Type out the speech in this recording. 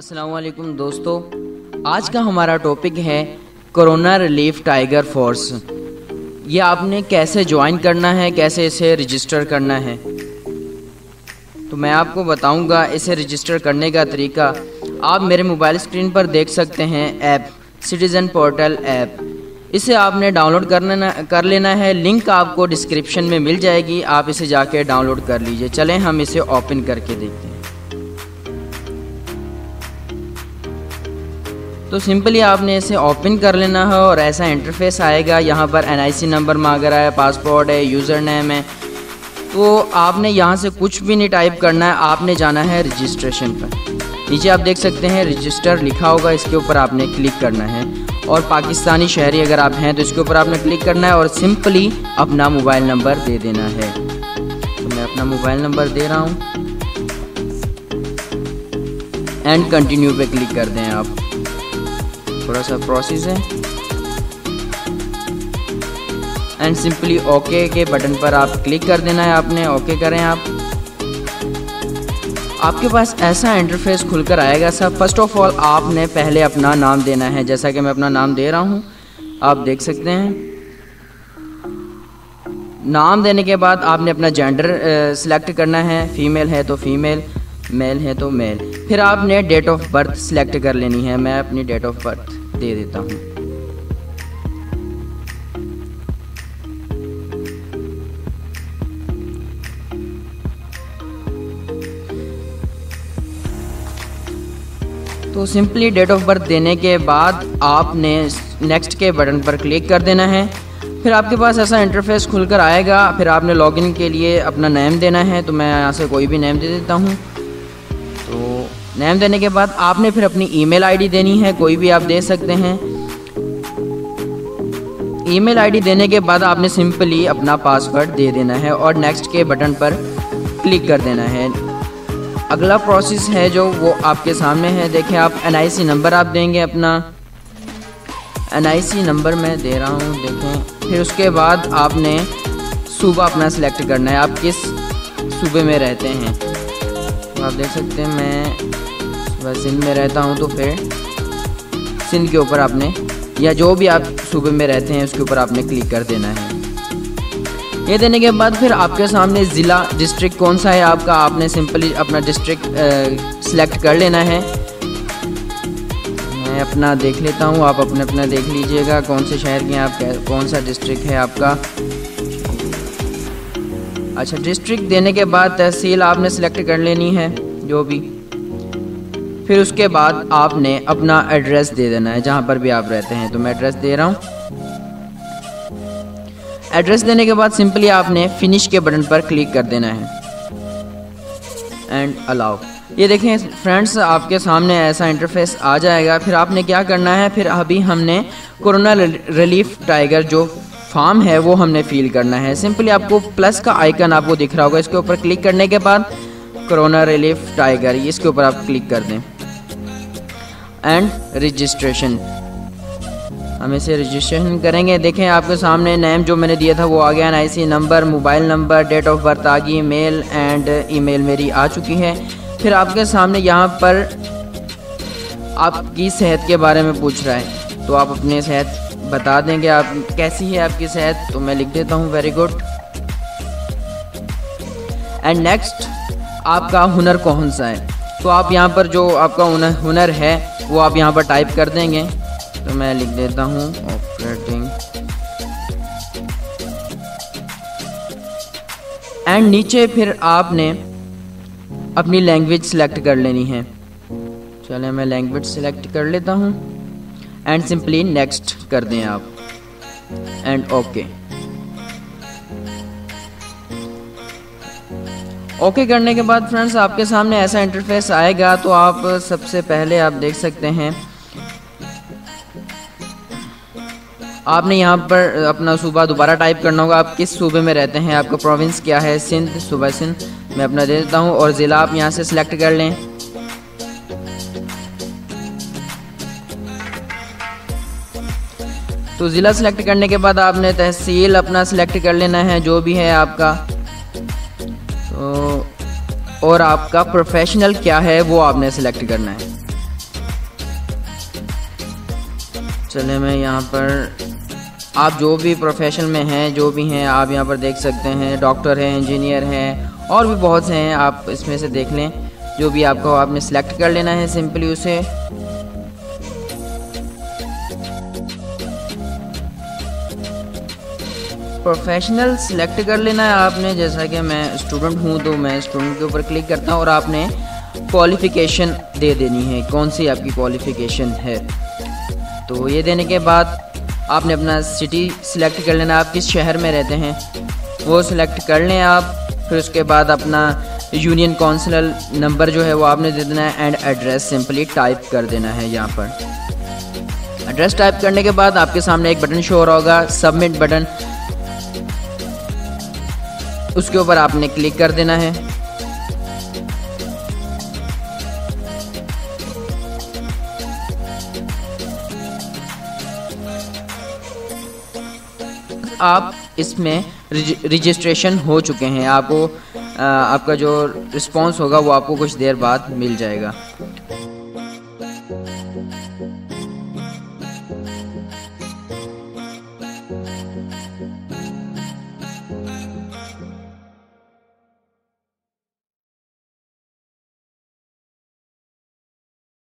अस्सलाम वालेकुम दोस्तों, आज का हमारा टॉपिक है कोरोना रिलीफ टाइगर फोर्स। ये आपने कैसे ज्वाइन करना है, कैसे इसे रजिस्टर करना है, तो मैं आपको बताऊंगा। इसे रजिस्टर करने का तरीका आप मेरे मोबाइल स्क्रीन पर देख सकते हैं। ऐप सिटीज़न पोर्टल ऐप, इसे आपने डाउनलोड कर लेना है। लिंक आपको डिस्क्रिप्शन में मिल जाएगी, आप इसे जाके डाउनलोड कर लीजिए। चलें हम इसे ओपन करके देखते हैं। तो सिंपली आपने इसे ओपन कर लेना है और ऐसा इंटरफेस आएगा। यहाँ पर NIC नंबर मांग रहा है, पासपोर्ट है, यूज़र नेम है। तो आपने यहाँ से कुछ भी नहीं टाइप करना है, आपने जाना है रजिस्ट्रेशन पर। नीचे आप देख सकते हैं रजिस्टर लिखा होगा, इसके ऊपर आपने क्लिक करना है। और पाकिस्तानी शहरी अगर आप हैं तो इसके ऊपर आपने क्लिक करना है और सिंपली अपना मोबाइल नंबर दे देना है। तो मैं अपना मोबाइल नंबर दे रहा हूँ एंड कंटिन्यू पे क्लिक कर दें आप। थोड़ा सा प्रोसेस है एंड सिंपली ओके के बटन पर आप क्लिक कर देना है। आपने ओके करें आप, आपके पास ऐसा इंटरफेस खुलकर आएगा। सब फर्स्ट ऑफ ऑल आपने पहले अपना नाम देना है, जैसा कि मैं अपना नाम दे रहा हूं, आप देख सकते हैं। नाम देने के बाद आपने अपना जेंडर सिलेक्ट करना है, फीमेल है तो फीमेल, मेल है तो मेल। फिर आपने डेट ऑफ बर्थ सिलेक्ट कर लेनी है। मैं अपनी डेट ऑफ बर्थ दे देता हूँ। तो सिंपली डेट ऑफ बर्थ देने के बाद आपने नेक्स्ट के बटन पर क्लिक कर देना है। फिर आपके पास ऐसा इंटरफेस खुलकर आएगा। फिर आपने लॉगिन के लिए अपना नेम देना है, तो मैं यहाँ से कोई भी नेम दे देता हूँ। तो नेम देने के बाद आपने फिर अपनी ईमेल आईडी देनी है, कोई भी आप दे सकते हैं। ईमेल आईडी देने के बाद आपने सिंपली अपना पासवर्ड दे देना है और नेक्स्ट के बटन पर क्लिक कर देना है। अगला प्रोसेस है जो वो आपके सामने है। देखें आप NIC नंबर आप देंगे अपना। NIC नंबर मैं दे रहा हूँ, देखें। फिर उसके बाद आपने सूबा अपना सिलेक्ट करना है, आप किस सूबे में रहते हैं। तो आप देख सकते हैं मैं सिंध में रहता हूँ, तो फिर सिंध के ऊपर आपने, या जो भी आप सूबे में रहते हैं उसके ऊपर आपने क्लिक कर देना है। ये देने के बाद फिर आपके सामने ज़िला डिस्ट्रिक्ट कौन सा है आपका, आपने सिंपली अपना डिस्ट्रिक्ट सिलेक्ट कर लेना है। मैं अपना देख लेता हूँ, आप अपना देख लीजिएगा कौन से शहर के हैं आप, कौन सा डिस्ट्रिक्ट है आपका। अच्छा, डिस्ट्रिक्ट देने के बाद तहसील आपने सिलेक्ट कर लेनी है जो भी। फिर उसके बाद आपने अपना एड्रेस दे देना है जहाँ पर भी आप रहते हैं। तो मैं एड्रेस दे रहा हूँ। एड्रेस देने के बाद सिंपली आपने फिनिश के बटन पर क्लिक कर देना है एंड अलाउ। ये देखें फ्रेंड्स, आपके सामने ऐसा इंटरफेस आ जाएगा। फिर आपने क्या करना है, फिर अभी हमने कोरोना रिलीफ टाइगर जो फॉर्म है वो हमने फिल करना है। सिंपली आपको प्लस का आइकन आपको दिख रहा होगा, इसके ऊपर क्लिक करने के बाद कोरोना रिलीफ टाइगर, इसके ऊपर आप क्लिक कर दें एंड रजिस्ट्रेशन। हम इसे रजिस्ट्रेशन करेंगे। देखें आपके सामने नेम जो मैंने दिया था वो आ गया, NIC number, mobile number, date of birth आ गई, मेल एंड ईमेल मेरी आ चुकी है। फिर आपके सामने यहाँ पर आपकी सेहत के बारे में पूछ रहा है, तो आप अपनी सेहत बता देंगे, आप कैसी है आपकी सेहत। तो मैं लिख देता हूँ वेरी गुड। एंड नेक्स्ट आपका हुनर कौन सा है, तो आप यहाँ पर जो आपका हुनर है वो आप यहाँ पर टाइप कर देंगे। तो मैं लिख देता हूँ ऑपरेटिंग। एंड नीचे फिर आपने अपनी लैंग्वेज सिलेक्ट कर लेनी है। चले मैं लैंग्वेज सिलेक्ट कर लेता हूँ एंड सिंपली नेक्स्ट कर दें आप एंड ओके। ओके करने के बाद फ्रेंड्स आपके सामने ऐसा इंटरफेस आएगा। तो आप सबसे पहले आप देख सकते हैं, आपने यहाँ पर अपना सूबा दोबारा टाइप करना होगा, आप किस सूबे में रहते हैं, आपका प्रोविंस क्या है, सिंध, सूबा सिंध मैं अपना दे देता हूँ। और ज़िला आप यहाँ से सिलेक्ट कर लें। तो ज़िला सिलेक्ट करने के बाद आपने तहसील अपना सिलेक्ट कर लेना है जो भी है आपका। तो और आपका प्रोफेशनल क्या है वो आपने सिलेक्ट करना है। चले मैं यहाँ पर, आप जो भी प्रोफेशन में हैं, जो भी हैं, आप यहाँ पर देख सकते हैं। डॉक्टर हैं, इंजीनियर हैं, और भी बहुत से हैं, आप इसमें से देख लें। जो भी आपको आपने सेलेक्ट कर लेना है सिंपली उसे। प्रोफेशनल सेलेक्ट कर लेना है आपने। जैसा कि मैं स्टूडेंट हूँ तो मैं स्टूडेंट के ऊपर क्लिक करता हूँ और आपने क्वालिफ़िकेशन दे देनी है, कौन सी आपकी क्वालिफ़िकेशन है। तो ये देने के बाद आपने अपना सिटी सिलेक्ट कर लेना, आप किस शहर में रहते हैं वो सिलेक्ट कर लें आप। फिर उसके बाद अपना यूनियन काउंसिल नंबर जो है वो आपने दे देना है, एंड एड्रेस सिंपली टाइप कर देना है। यहाँ पर एड्रेस टाइप करने के बाद आपके सामने एक बटन शो हो रहा होगा, सबमिट बटन, उसके ऊपर आपने क्लिक कर देना है। आप इसमें रजिस्ट्रेशन हो चुके हैं। आपको आपका जो रिस्पांस होगा वो आपको कुछ देर बाद मिल जाएगा।